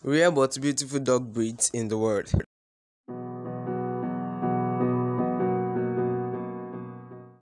Rare but beautiful dog breeds in the world.